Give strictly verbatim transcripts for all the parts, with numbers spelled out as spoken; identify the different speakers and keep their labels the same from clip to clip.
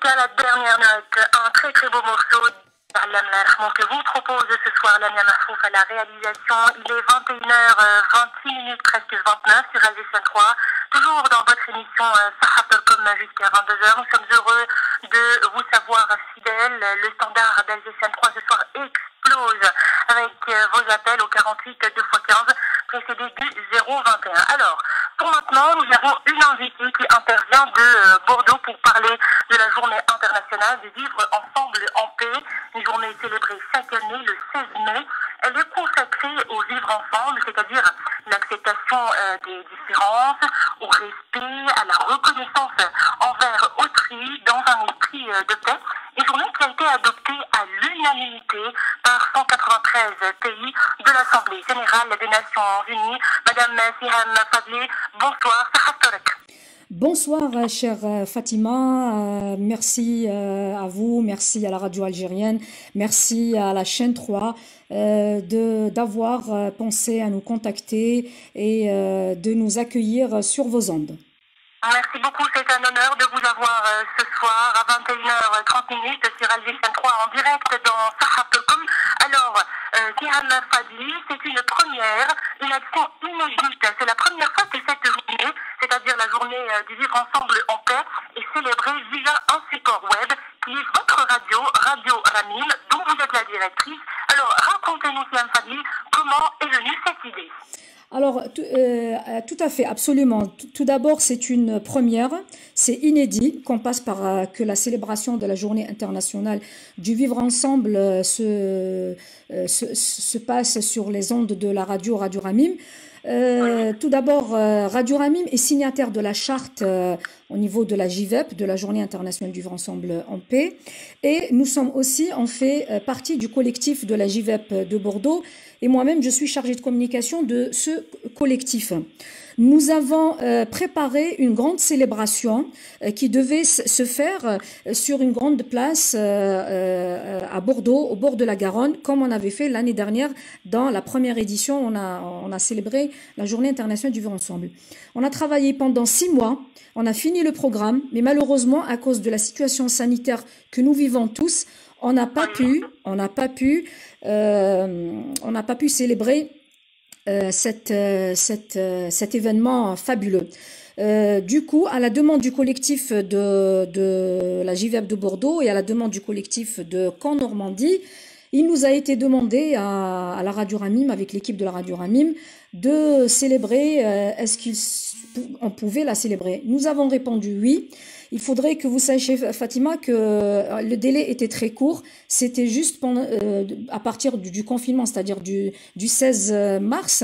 Speaker 1: à la dernière note, un très très beau morceau que vous propose ce soir Lamia Mahfouf à la réalisation. Il est vingt et une heures vingt-six minutes, presque vingt-neuf sur L V C trois. Toujours dans votre émission Sahatalkom jusqu'à vingt-deux heures. Nous sommes heureux de vous savoir fidèles. Le standard d'L V C trois ce soir explose avec vos appels au quarante-huit deux fois quinze précédé du zéro vingt et un. Alors, pour maintenant, nous avons une invitée qui intervient de Bordeaux pour parler de la journée internationale du vivre ensemble en paix, une journée célébrée chaque année le seize mai. Elle est consacrée au vivre ensemble, c'est-à-dire l'acceptation euh, des différences, au respect, à la reconnaissance envers autrui dans un esprit euh, de paix. Une journée qui a été adoptée à l'unanimité par cent quatre-vingt-treize pays de l'Assemblée générale des Nations Unies. Madame Siham Fadli, bonsoir.
Speaker 2: Bonsoir, chère Fatima. Euh, merci euh, à vous, merci à la radio algérienne, merci à la chaîne trois euh, de d'avoir euh, pensé à nous contacter et euh, de nous accueillir sur vos ondes.
Speaker 1: Merci beaucoup, c'est un honneur de vous avoir euh, ce soir à vingt et une heures trente sur L V C trois en direct dans Sahatalkom. Alors, euh, Siham Fadli, c'est une première, une action inédite. C'est la première fois que cette journée, c'est-à-dire la journée euh, du vivre ensemble en paix, est célébrée via un support web qui est votre radio, Radio Ramim, dont vous êtes la directrice. Alors, racontez-nous, Siham Fadli, comment est venue cette idée?
Speaker 2: Alors, tout, euh, tout à fait, absolument. Tout d'abord, c'est une première, c'est inédit qu'on passe par euh, que la célébration de la Journée internationale du vivre ensemble euh, se, euh, se, se passe sur les ondes de la radio Radio Ramim. Euh, tout d'abord, euh, Radio Ramim est signataire de la charte euh, au niveau de la J V E P, de la Journée internationale du vivre ensemble en paix, et nous sommes aussi en fait euh, partie du collectif de la J V E P de Bordeaux, et moi-même je suis chargée de communication de ce collectif. Nous avons euh, préparé une grande célébration euh, qui devait se faire euh, sur une grande place euh, euh, à Bordeaux, au bord de la Garonne, comme on avait fait l'année dernière dans la première édition. On a, on a célébré la Journée internationale du vivre ensemble. On a travaillé pendant six mois, on a fini le programme, mais malheureusement, à cause de la situation sanitaire que nous vivons tous, on n'a pas pu, on n'a pas pu, euh, on n'a pas pu célébrer Euh, cette, euh, cette, euh, cet événement fabuleux. Euh, du coup, à la demande du collectif de, de la J V E P de Bordeaux et à la demande du collectif de Caen Normandie, il nous a été demandé à, à la radio Ramim, avec l'équipe de la radio Ramim, de célébrer, euh, est-ce qu'on pouvait la célébrer? Nous avons répondu oui. Il faudrait que vous sachiez, Fatima, que le délai était très court. C'était juste pendant, euh, à partir du, du confinement, c'est-à-dire du, du seize mars.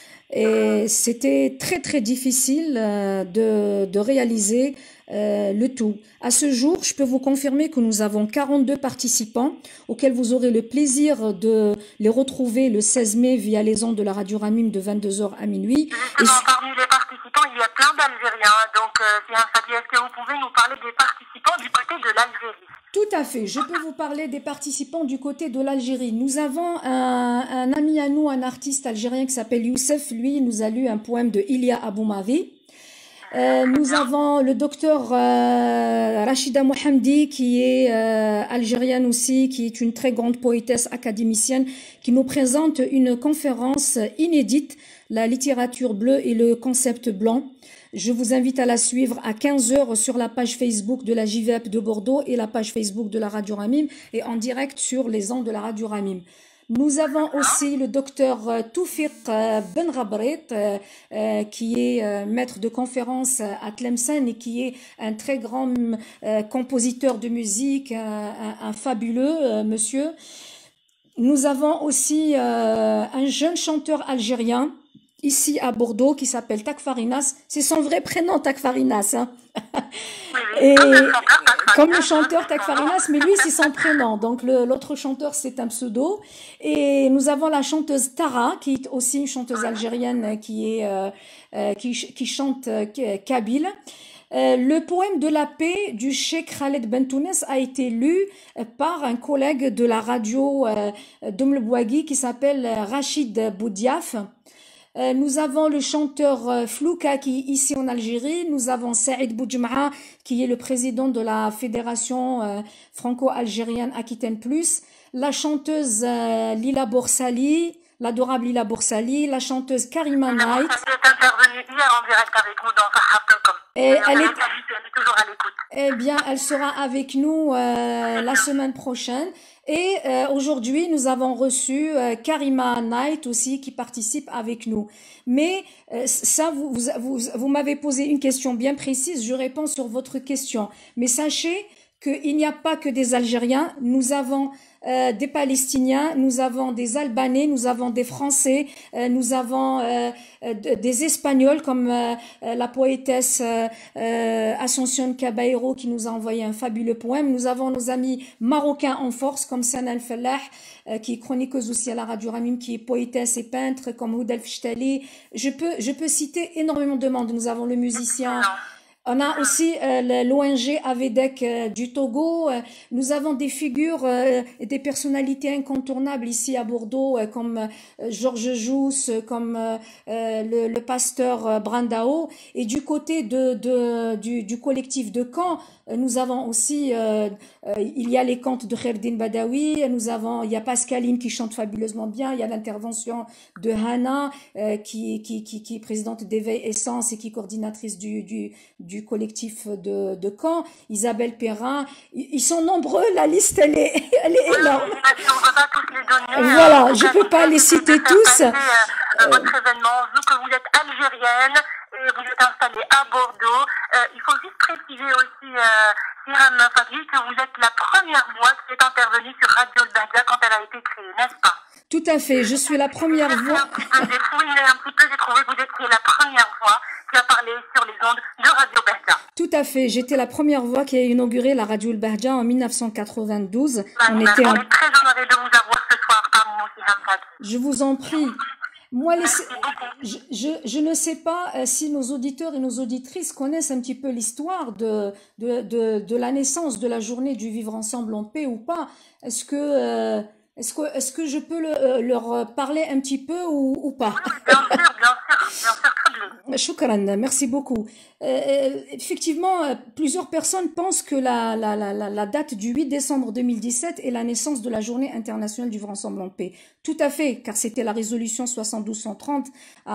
Speaker 2: Et c'était très, très difficile euh, de, de réaliser euh, le tout. À ce jour, je peux vous confirmer que nous avons quarante-deux participants auxquels vous aurez le plaisir de les retrouver le seize mai via les ondes de la radio Ramim de vingt-deux heures à minuit.
Speaker 1: Justement, et parmi les participants, il y a plein d'Algériens. Donc, euh, Siham Fadli, est-ce que vous pouvez nous parler des participants du côté de l'Algérie?
Speaker 2: Tout à fait. Je peux vous parler des participants du côté de l'Algérie. Nous avons un, un ami à nous, un artiste algérien qui s'appelle Youssef. Lui, il nous a lu un poème de Ilia Aboumavi. Euh, nous avons le docteur euh, Rachida Mohamdi, qui est euh, algérienne aussi, qui est une très grande poétesse académicienne, qui nous présente une conférence inédite, la littérature bleue et le concept blanc. Je vous invite à la suivre à quinze heures sur la page Facebook de la J V E P de Bordeaux et la page Facebook de la radio Ramim et en direct sur les ondes de la radio Ramim. Nous avons aussi le docteur Toufiq Benrabret, euh, euh, qui est euh, maître de conférence à Tlemcen et qui est un très grand euh, compositeur de musique, un, un, un fabuleux euh, monsieur. Nous avons aussi euh, un jeune chanteur algérien, ici à Bordeaux, qui s'appelle Takfarinas. C'est son vrai prénom, Takfarinas. Hein. Et comme le chanteur Takfarinas, mais lui, c'est son prénom. Donc, l'autre chanteur, c'est un pseudo. Et nous avons la chanteuse Tara, qui est aussi une chanteuse algérienne qui, est, euh, euh, qui, qui chante euh, kabyle. Euh, le poème de la paix du Cheikh Khaled Bentounes a été lu euh, par un collègue de la radio euh, d'Oum le Bouagui qui s'appelle Rachid Boudiaf. Euh, nous avons le chanteur euh, Flouka qui est ici en Algérie. Nous avons Saïd Boudjem'a qui est le président de la fédération euh, franco-algérienne Aquitaine Plus. La chanteuse euh, Lila Borsali, l'adorable Lila Borsali. La chanteuse Karima
Speaker 1: Lila
Speaker 2: Knight.
Speaker 1: Borsali est intervenue hier en direct avec nous dans Sahara point com.
Speaker 2: Et
Speaker 1: Elle
Speaker 2: elle est,
Speaker 1: est, elle est toujours à l'écoute.
Speaker 2: eh bien, elle sera avec nous euh, la semaine prochaine. Et euh, aujourd'hui, nous avons reçu euh, Karima Knight aussi qui participe avec nous. Mais euh, ça, vous, vous, vous, vous m'avez posé une question bien précise. Je réponds sur votre question. Mais sachez qu'il n'y a pas que des Algériens. Nous avons euh, des Palestiniens, nous avons des Albanais, nous avons des Français, euh, nous avons euh, euh, des Espagnols comme euh, la poétesse euh, euh, Asuncion Caballero qui nous a envoyé un fabuleux poème. Nous avons nos amis marocains en force comme Sana Al-Fallah euh, qui est chroniqueuse aussi à la radio Ramim, qui est poétesse et peintre comme Houdal Fishtali. Je peux, je peux citer énormément de monde. Nous avons le musicien. On a aussi euh, l'O N G Avedec euh, du Togo. Euh, nous avons des figures euh, et des personnalités incontournables ici à Bordeaux, euh, comme euh, Georges Jousse, comme euh, euh, le, le pasteur euh, Brandao. Et du côté de, de du, du collectif de Caen, euh, nous avons aussi, euh, euh, il y a les contes de Kherdin Badawi. Nous avons, il y a Pascaline qui chante fabuleusement bien. Il y a l'intervention de Hannah euh, qui, qui qui qui est présidente d'Éveil Essence et qui est coordinatrice du du du collectif de, de Caen, Isabelle Perrin, ils sont nombreux, la liste elle est, elle est énorme.
Speaker 1: Oui, on ne peut pas tous les donner.
Speaker 2: Voilà, euh, je ne peux pas les citer tous.
Speaker 1: Passer, euh, votre événement, vu que vous êtes algérienne et vous êtes installée à Bordeaux, euh, il faut juste préciser aussi, euh, Siram Fadli, que vous êtes la première voix qui est intervenue sur Radio Le Bahdia quand elle a été créée, n'est-ce pas?
Speaker 2: Tout à fait, je suis la première voix.
Speaker 1: J'ai fouillé un petit peu, j'ai trouvé que vous étiez la première voix qui a parlé sur les ondes de Radio Bahdia.
Speaker 2: Tout à fait, j'étais la première voix qui a inauguré la radio Le Bahdia en mille neuf cent quatre-vingt-douze.
Speaker 1: Bah,
Speaker 2: on,
Speaker 1: bah,
Speaker 2: était
Speaker 1: on
Speaker 2: en...
Speaker 1: est très honorés de vous avoir ce soir parmi nous, Siram Fadli.
Speaker 2: Je vous en prie. Moi, les... je, je, je ne sais pas euh, si nos auditeurs et nos auditrices connaissent un petit peu l'histoire de, de, de, de la naissance de la journée du vivre ensemble en paix ou pas. Est-ce que... Euh... Est-ce que, est-ce que je peux le, euh, leur parler un petit peu ou, ou pas?
Speaker 1: Oui, bien sûr, bien sûr, bien sûr, très bien.
Speaker 2: Shukran, merci beaucoup. Euh, effectivement, plusieurs personnes pensent que la, la, la, la date du huit décembre deux mille dix-sept est la naissance de la Journée internationale du vivre ensemble en paix. Tout à fait, car c'était la résolution soixante-douze cent trente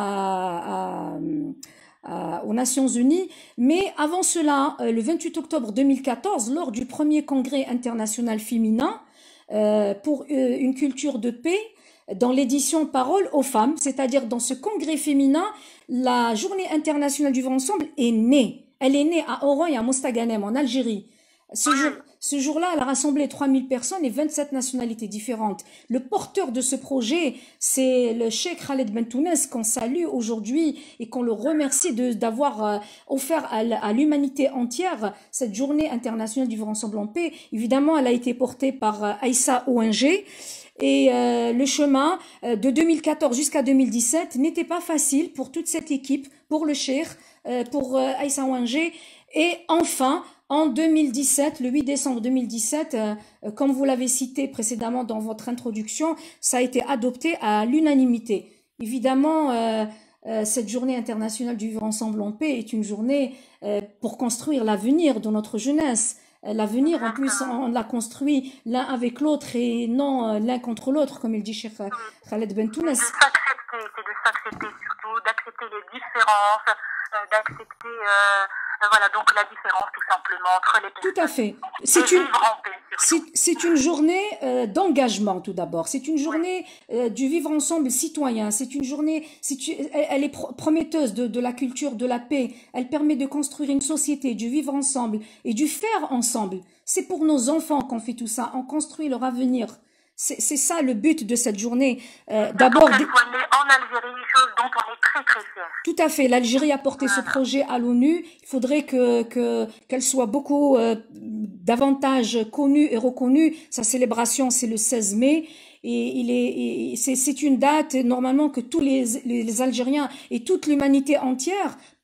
Speaker 2: à, à, à, aux Nations Unies. Mais avant cela, le vingt-huit octobre deux mille quatorze, lors du premier congrès international féminin, Euh, pour euh, une culture de paix, dans l'édition Parole aux femmes, c'est-à-dire dans ce congrès féminin, la Journée internationale du vivre ensemble est née. Elle est née à Oran et à Mostaganem, en Algérie. Ce jour, ce jour-là, elle a rassemblé trois mille personnes et vingt-sept nationalités différentes. Le porteur de ce projet, c'est le Cheikh Khaled Bentounes, qu'on salue aujourd'hui et qu'on le remercie de, d'avoir euh, offert à, à l'humanité entière cette journée internationale du vivre ensemble en paix. Évidemment, elle a été portée par euh, Aïssa O N G. Et euh, le chemin euh, de deux mille quatorze jusqu'à deux mille dix-sept n'était pas facile pour toute cette équipe, pour le Cheikh, euh, pour euh, Aïssa O N G. Et enfin, en deux mille dix-sept, le huit décembre deux mille dix-sept, euh, comme vous l'avez cité précédemment dans votre introduction, ça a été adopté à l'unanimité. Évidemment, euh, euh, cette journée internationale du vivre ensemble en paix est une journée euh, pour construire l'avenir de notre jeunesse. L'avenir, en plus, on l'a construit l'un avec l'autre et non l'un contre l'autre, comme il dit Cheikh Khaled Bentounes.
Speaker 1: C'est de s'accepter, c'est de s'accepter surtout, d'accepter les différences, euh, d'accepter, euh, voilà, donc la différence tout simplement entre les personnes.
Speaker 2: Tout à fait. C'est une, c'est, c'est une journée euh, d'engagement tout d'abord. C'est une journée euh, du vivre ensemble citoyen. C'est une journée, c'est, elle, elle est prometteuse de, de la culture de la paix. Elle permet de construire une société, du vivre ensemble et du faire ensemble. C'est pour nos enfants qu'on fait tout ça. On construit leur avenir. C'est, c'est ça le but de cette journée. Euh, d'abord,
Speaker 1: en Algérie, chose dont on est très très fiers.
Speaker 2: Tout à fait. L'Algérie a porté voilà. ce projet à l'ONU. Il faudrait que, que, qu'elle soit beaucoup euh, davantage connue et reconnue. Sa célébration, c'est le seize mai. Et il est, et c'est, c'est une date normalement que tous les, les, les Algériens et toute l'humanité entière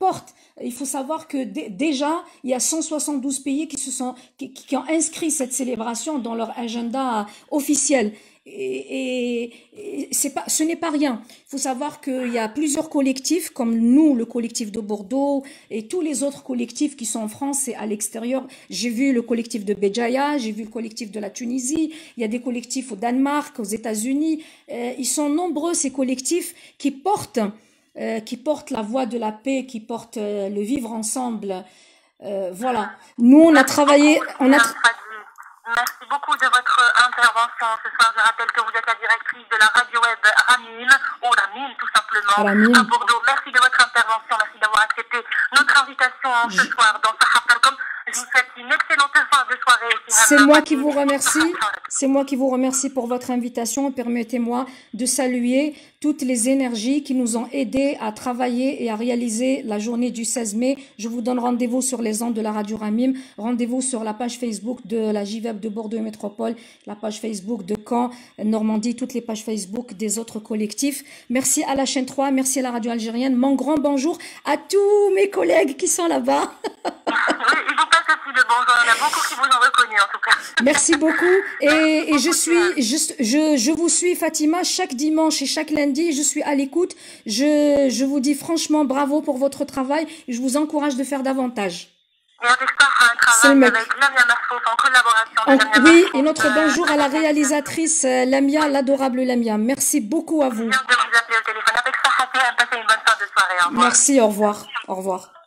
Speaker 2: portent. Il faut savoir que déjà, il y a cent soixante-douze pays qui se sont, qui, qui ont inscrit cette célébration dans leur agenda officiel. Et, et, et c'est pas, ce n'est pas rien. Il faut savoir qu'il y a plusieurs collectifs, comme nous, le collectif de Bordeaux, et tous les autres collectifs qui sont en France et à l'extérieur. J'ai vu le collectif de Béjaïa, j'ai vu le collectif de la Tunisie, il y a des collectifs au Danemark, aux États-Unis. Euh, ils sont nombreux, ces collectifs, qui portent, euh, qui portent la voix de la paix, qui portent euh, le vivre ensemble. Euh, voilà. Nous, on a travaillé, on a tra-
Speaker 1: Merci beaucoup de votre intervention ce soir. Je rappelle que vous êtes la directrice de la radio web Ramim, ou Ramim tout simplement,
Speaker 2: Ramim.
Speaker 1: à Bordeaux. Merci de votre intervention, merci d'avoir accepté notre invitation ce soir dans Sahaparkom. Je vous souhaite une excellente fin de soirée.
Speaker 2: C'est moi qui vous remercie. C'est moi qui vous remercie pour votre invitation. Permettez-moi de saluer toutes les énergies qui nous ont aidés à travailler et à réaliser la journée du seize mai. Je vous donne rendez-vous sur les ondes de la radio Ramim. Rendez-vous sur la page Facebook de la J V E B de Bordeaux et Métropole, la page Facebook de Caen, Normandie, toutes les pages Facebook des autres collectifs. Merci à la chaîne trois, merci à la radio algérienne. Mon grand bonjour à tous mes collègues qui sont là-bas.
Speaker 1: Ils vous passent aussi le bonjour. Il y en a beaucoup qui vous ont reconnu en tout cas.
Speaker 2: Merci beaucoup. Et, et je suis, je, je, je vous suis Fatima chaque dimanche et chaque lundi. Je suis à l'écoute. Je, je vous dis franchement bravo pour votre travail. Et je vous encourage de faire davantage.
Speaker 1: Et avec ça, un travail avec Lamia Marfouf en collaboration.
Speaker 2: En,
Speaker 1: Lamia
Speaker 2: oui,
Speaker 1: Marfouf,
Speaker 2: et notre
Speaker 1: euh,
Speaker 2: bonjour à la réalisatrice euh, Lamia, l'adorable Lamia. Merci beaucoup à vous.
Speaker 1: Je viens de vous appeler au téléphone. Avec ça, passez une bonne fin de soirée. Au revoir.
Speaker 2: Merci, au revoir. Au revoir.